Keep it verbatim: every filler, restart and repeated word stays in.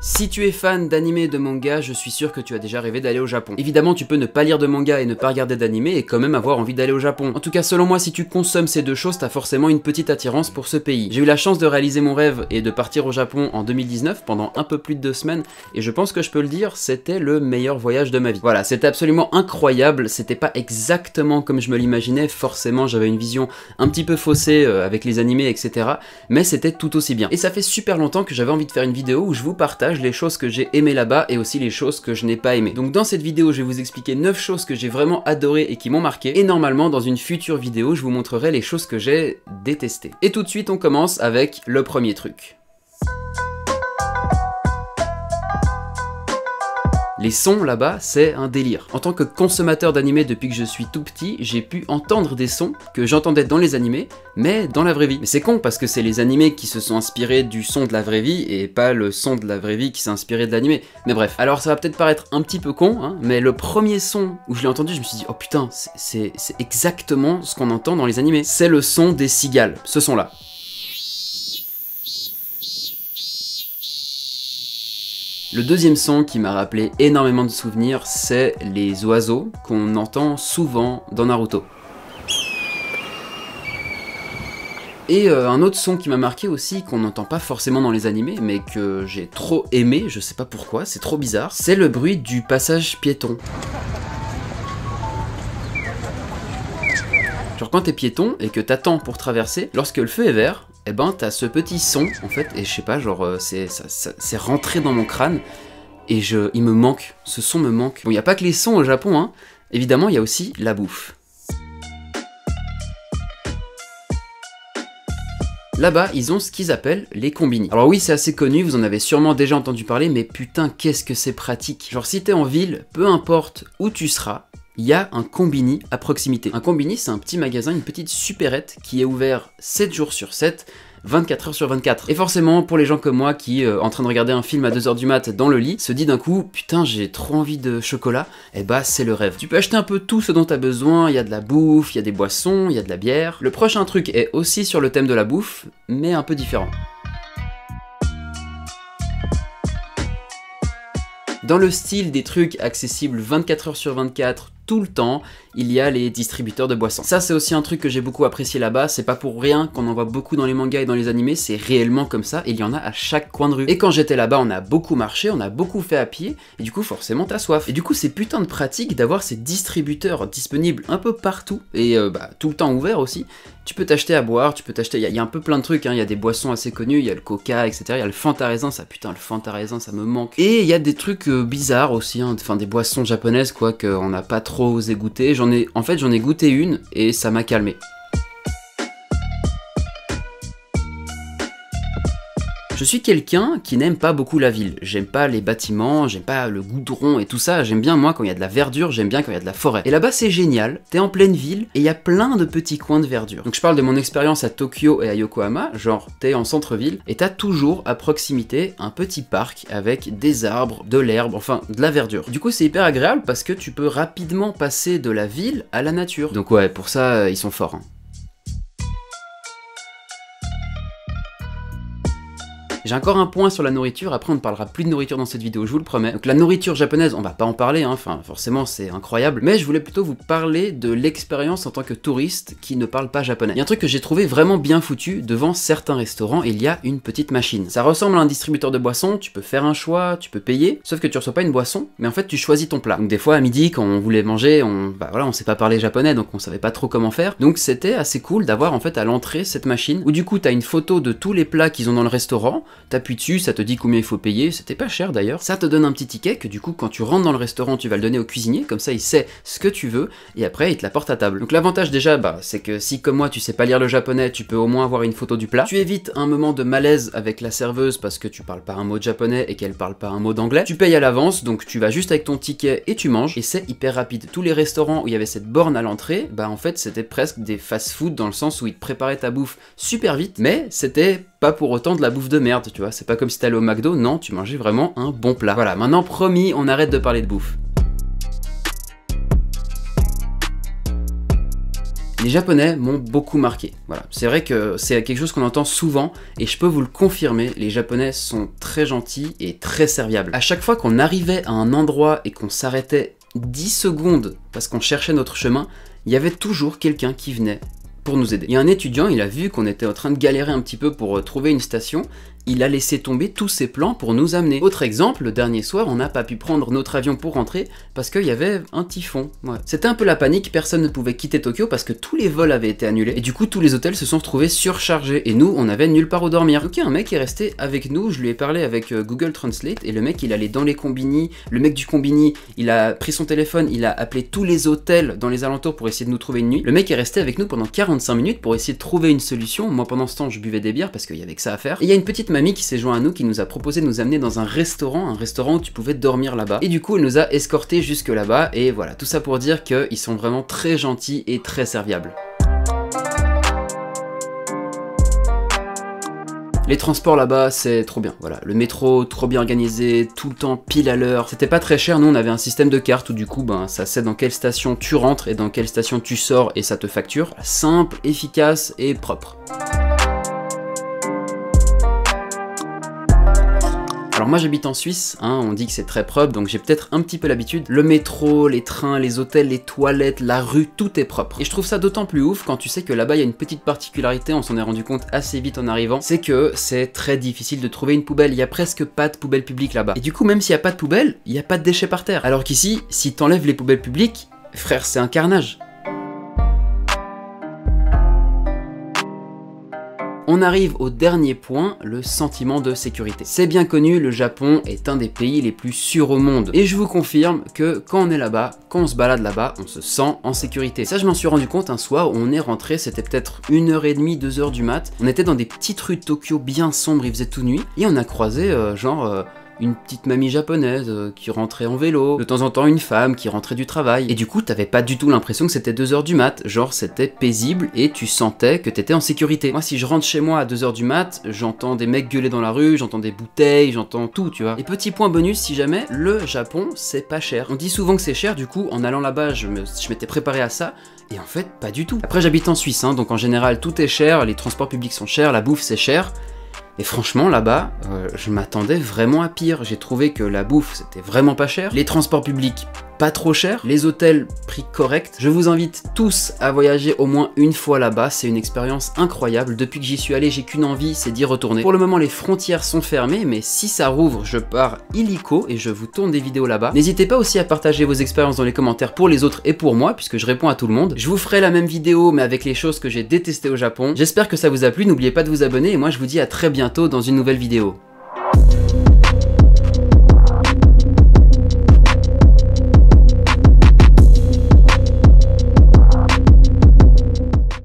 Si tu es fan d'anime et de manga, je suis sûr que tu as déjà rêvé d'aller au Japon. Évidemment, tu peux ne pas lire de manga et ne pas regarder d'anime et quand même avoir envie d'aller au Japon. En tout cas, selon moi, si tu consommes ces deux choses, t'as forcément une petite attirance pour ce pays. J'ai eu la chance de réaliser mon rêve et de partir au Japon en deux mille dix-neuf pendant un peu plus de deux semaines et je pense que je peux le dire, c'était le meilleur voyage de ma vie. Voilà, c'était absolument incroyable, c'était pas exactement comme je me l'imaginais, forcément j'avais une vision un petit peu faussée euh, avec les animés, et cetera. Mais c'était tout aussi bien. Et ça fait super longtemps que j'avais envie de faire une vidéo où je vous partage les choses que j'ai aimées là-bas et aussi les choses que je n'ai pas aimées. Donc dans cette vidéo, je vais vous expliquer neuf choses que j'ai vraiment adorées et qui m'ont marqué. Et normalement, dans une future vidéo, je vous montrerai les choses que j'ai détestées. Et tout de suite, on commence avec le premier truc. Les sons là-bas, c'est un délire. En tant que consommateur d'animés depuis que je suis tout petit, j'ai pu entendre des sons que j'entendais dans les animés, mais dans la vraie vie. Mais c'est con parce que c'est les animés qui se sont inspirés du son de la vraie vie et pas le son de la vraie vie qui s'est inspiré de l'animé. Mais bref, alors ça va peut-être paraître un petit peu con, hein, mais le premier son où je l'ai entendu, je me suis dit oh putain, c'est exactement ce qu'on entend dans les animés. C'est le son des cigales, ce son-là. Le deuxième son qui m'a rappelé énormément de souvenirs, c'est les oiseaux qu'on entend souvent dans Naruto. Et euh, un autre son qui m'a marqué aussi, qu'on n'entend pas forcément dans les animés, mais que j'ai trop aimé, je sais pas pourquoi, c'est trop bizarre, c'est le bruit du passage piéton. Genre quand t'es piéton et que t'attends pour traverser, lorsque le feu est vert, eh ben t'as ce petit son en fait, et je sais pas, genre euh, c'est ça, ça, c'est rentré dans mon crâne, et je, il me manque, ce son me manque. Bon, il n'y a pas que les sons au Japon, hein, évidemment il y a aussi la bouffe. Là-bas, ils ont ce qu'ils appellent les combini. Alors oui, c'est assez connu, vous en avez sûrement déjà entendu parler, mais putain, qu'est-ce que c'est pratique. Genre si t'es en ville, peu importe où tu seras, il y a un combini à proximité. Un combini, c'est un petit magasin, une petite supérette qui est ouvert sept jours sur sept, vingt-quatre heures sur vingt-quatre. Et forcément, pour les gens comme moi qui, euh, en train de regarder un film à deux heures du mat dans le lit, se dit d'un coup, putain, j'ai trop envie de chocolat, et bah c'est le rêve. Tu peux acheter un peu tout ce dont tu as besoin, il y a de la bouffe, il y a des boissons, il y a de la bière. Le prochain truc est aussi sur le thème de la bouffe, mais un peu différent. Dans le style des trucs accessibles vingt-quatre heures sur vingt-quatre, tout le temps, il y a les distributeurs de boissons. Ça c'est aussi un truc que j'ai beaucoup apprécié là-bas, c'est pas pour rien qu'on en voit beaucoup dans les mangas et dans les animés, c'est réellement comme ça, et il y en a à chaque coin de rue. Et quand j'étais là-bas, on a beaucoup marché, on a beaucoup fait à pied, et du coup forcément t'as soif. Et du coup c'est putain de pratique d'avoir ces distributeurs disponibles un peu partout, et euh, bah, tout le temps ouverts aussi. Tu peux t'acheter à boire, tu peux t'acheter, il y, y a un peu plein de trucs, hein. Il y a des boissons assez connues, il y a le coca, et cetera. Il y a le Fanta raisin, ça putain le Fanta raisin, ça me manque. Et il y a des trucs euh, bizarres aussi, hein. Enfin des boissons japonaises quoi, qu'on n'a pas trop osé goûter. J'en ai, en fait j'en ai goûté une, et ça m'a calmé. Je suis quelqu'un qui n'aime pas beaucoup la ville, j'aime pas les bâtiments, j'aime pas le goudron et tout ça, j'aime bien moi quand il y a de la verdure, j'aime bien quand il y a de la forêt. Et là-bas c'est génial, t'es en pleine ville et il y a plein de petits coins de verdure. Donc je parle de mon expérience à Tokyo et à Yokohama, genre t'es en centre-ville et t'as toujours à proximité un petit parc avec des arbres, de l'herbe, enfin de la verdure. Du coup c'est hyper agréable parce que tu peux rapidement passer de la ville à la nature. Donc ouais, pour ça ils sont forts, hein. J'ai encore un point sur la nourriture, après on ne parlera plus de nourriture dans cette vidéo, je vous le promets. Donc la nourriture japonaise, on va pas en parler, hein, enfin forcément c'est incroyable, mais je voulais plutôt vous parler de l'expérience en tant que touriste qui ne parle pas japonais. Il y a un truc que j'ai trouvé vraiment bien foutu, devant certains restaurants, il y a une petite machine. Ça ressemble à un distributeur de boissons, tu peux faire un choix, tu peux payer, sauf que tu reçois pas une boisson, mais en fait tu choisis ton plat. Donc des fois à midi, quand on voulait manger, on, bah voilà, on sait pas parler japonais, donc on savait pas trop comment faire, donc c'était assez cool d'avoir en fait à l'entrée cette machine, où du coup t'as une photo de tous les plats qu'ils ont dans le restaurant, t'appuies dessus, ça te dit combien il faut payer, c'était pas cher d'ailleurs. Ça te donne un petit ticket que du coup quand tu rentres dans le restaurant tu vas le donner au cuisinier, comme ça il sait ce que tu veux et après il te l'apporte à table. Donc l'avantage déjà bah c'est que si comme moi tu sais pas lire le japonais, tu peux au moins avoir une photo du plat. Tu évites un moment de malaise avec la serveuse parce que tu parles pas un mot de japonais et qu'elle parle pas un mot d'anglais. Tu payes à l'avance, donc tu vas juste avec ton ticket et tu manges et c'est hyper rapide. Tous les restaurants où il y avait cette borne à l'entrée, bah en fait c'était presque des fast-food dans le sens où ils te préparaient ta bouffe super vite, mais c'était pas pour autant de la bouffe de merde, tu vois, c'est pas comme si t'allais au McDo, non, tu mangeais vraiment un bon plat. Voilà, maintenant promis, on arrête de parler de bouffe. Les Japonais m'ont beaucoup marqué. Voilà, c'est vrai que c'est quelque chose qu'on entend souvent et je peux vous le confirmer, les Japonais sont très gentils et très serviables. À chaque fois qu'on arrivait à un endroit et qu'on s'arrêtait dix secondes parce qu'on cherchait notre chemin, il y avait toujours quelqu'un qui venait pour nous aider. Il y a un étudiant, il a vu qu'on était en train de galérer un petit peu pour euh, trouver une station, il a laissé tomber tous ses plans pour nous amener. Autre exemple, le dernier soir, on n'a pas pu prendre notre avion pour rentrer parce qu'il y avait un typhon. Ouais. C'était un peu la panique, personne ne pouvait quitter Tokyo parce que tous les vols avaient été annulés et du coup tous les hôtels se sont retrouvés surchargés et nous on avait nulle part où dormir. Donc il y a un mec qui est resté avec nous, je lui ai parlé avec euh, Google Translate et le mec il allait dans les combini, le mec du combini il a pris son téléphone, il a appelé tous les hôtels dans les alentours pour essayer de nous trouver une nuit. Le mec est resté avec nous pendant quarante-cinq minutes pour essayer de trouver une solution. Moi pendant ce temps je buvais des bières parce qu'il y avait que ça à faire. Et il y a une petite mamie qui s'est joint à nous, qui nous a proposé de nous amener dans un restaurant, un restaurant où tu pouvais dormir là-bas. Et du coup, elle nous a escortés jusque là-bas. Et voilà, tout ça pour dire qu'ils sont vraiment très gentils et très serviables. Les transports là-bas, c'est trop bien, voilà. Le métro, trop bien organisé, tout le temps pile à l'heure. C'était pas très cher, nous on avait un système de carte où du coup, ben, ça sait dans quelle station tu rentres et dans quelle station tu sors et ça te facture. Simple, efficace et propre. Alors moi j'habite en Suisse, hein, on dit que c'est très propre, donc j'ai peut-être un petit peu l'habitude. Le métro, les trains, les hôtels, les toilettes, la rue, tout est propre. Et je trouve ça d'autant plus ouf quand tu sais que là-bas il y a une petite particularité, on s'en est rendu compte assez vite en arrivant, c'est que c'est très difficile de trouver une poubelle, il y a presque pas de poubelle publique là-bas. Et du coup même s'il n'y a pas de poubelle, il n'y a pas de déchets par terre. Alors qu'ici, si t'enlèves les poubelles publiques, frère c'est un carnage. On arrive au dernier point, le sentiment de sécurité. C'est bien connu, le Japon est un des pays les plus sûrs au monde. Et je vous confirme que quand on est là-bas, quand on se balade là-bas, on se sent en sécurité. Ça, je m'en suis rendu compte un soir où on est rentré, c'était peut-être une heure et demie, deux heures du mat. On était dans des petites rues de Tokyo bien sombres, il faisait tout nuit. Et on a croisé, euh, genre... Euh, une petite mamie japonaise euh, qui rentrait en vélo, de temps en temps une femme qui rentrait du travail, et du coup t'avais pas du tout l'impression que c'était deux heures du mat, genre c'était paisible et tu sentais que t'étais en sécurité. Moi si je rentre chez moi à deux heures du mat, j'entends des mecs gueuler dans la rue, j'entends des bouteilles, j'entends tout, tu vois. Et petit point bonus, si jamais, le Japon c'est pas cher. On dit souvent que c'est cher, du coup en allant là-bas je me- je m'étais préparé à ça, et en fait pas du tout. Après j'habite en Suisse, hein, donc en général tout est cher, les transports publics sont chers, la bouffe c'est cher. Et franchement là-bas, euh, je m'attendais vraiment à pire. J'ai trouvé que la bouffe c'était vraiment pas cher, les transports publics pas trop cher, les hôtels prix correct. Je vous invite tous à voyager au moins une fois là-bas, c'est une expérience incroyable. Depuis que j'y suis allé, j'ai qu'une envie, c'est d'y retourner. Pour le moment les frontières sont fermées, mais si ça rouvre, je pars illico et je vous tourne des vidéos là-bas. N'hésitez pas aussi à partager vos expériences dans les commentaires pour les autres et pour moi, puisque je réponds à tout le monde. Je vous ferai la même vidéo mais avec les choses que j'ai détestées au Japon. J'espère que ça vous a plu, n'oubliez pas de vous abonner et moi je vous dis à très bientôt dans une nouvelle vidéo.